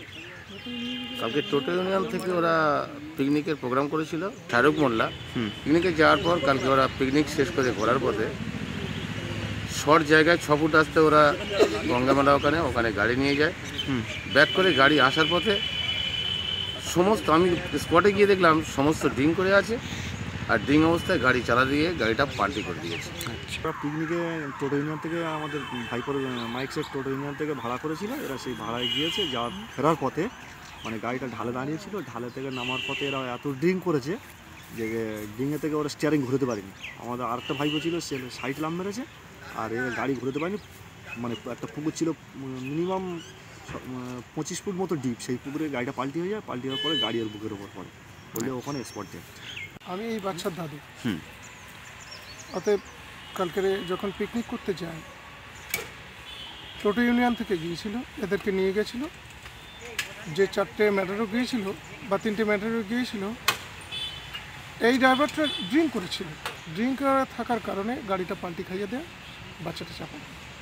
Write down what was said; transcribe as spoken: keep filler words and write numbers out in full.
কালকে টোটো ইউনিয়ন থেকে ওরা পিকনিকের প্রোগ্রাম করেছিল শাহরুখ মোল্লা। পিকনিকে যাওয়ার পর কালকে ওরা পিকনিক শেষ করে ঘোরার পথে শর্ট জায়গায় ছ ফুট আসতে ওরা গঙ্গামেলা ওখানে ওখানে গাড়ি নিয়ে যায়। ব্যাক করে গাড়ি আসার পথে সমস্ত, আমি স্পটে গিয়ে দেখলাম সমস্ত ড্রিঙ্ক করে আছে, আর ড্রিঙ্ক অবস্থায় গাড়ি চালা দিয়ে গাড়িটা পাল্টি করে দিয়েছে। আচ্ছা, পিকনিকে টোটো ইউনিয়ন থেকে আমাদের ভাইপোর মাইক সেট টোটো ইউনিয়ন থেকে ভাড়া করেছিল, এরা সেই ভাড়ায় গিয়েছে। যাওয়ার ফেরার পথে মানে গাড়িটা ঢালে দাঁড়িয়েছিল, ঢালে থেকে নামার পথে এরা এত ড্রিঙ্ক করেছে যে ড্রিঙ্কে থেকে ওরা স্টিয়ারিং ঘুরতে পারেনি। আমাদের আরেকটা ভাইপো ছিল, সে সাইড লাম মেরেছে, আর এ গাড়ি ঘুরতে পারেনি। মানে একটা পুকুর ছিল মিনিমাম পঁচিশ ফুট মতো ডিপ, সেই পুকুরে গাড়িটা পাল্টি হয়ে যায়। পাল্টি হওয়ার পরে গাড়ি ওর বুকের ওপর পড়ে, বললে ওখানে স্পট ডেথ। আমি এই বাচ্চার দাদু। অতএব কালকে যখন পিকনিক করতে যায়, টোটো ইউনিয়ন থেকে গিয়েছিল, এদেরকে নিয়ে গেছিল। যে চারটে ম্যাটারও গিয়েছিল বা তিনটে ম্যাটারও গিয়েছিল, এই ড্রাইভারটা ড্রিঙ্ক করেছিল। ড্রিঙ্ক থাকার কারণে গাড়িটা পাল্টি খাইয়ে দেয়, বাচ্চাটা চাপা।